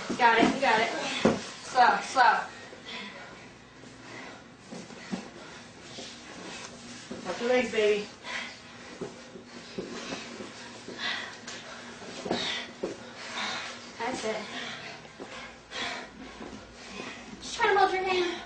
Got it, you got it. Slow, slow. Watch your legs, baby. That's it. Just try to hold your hand.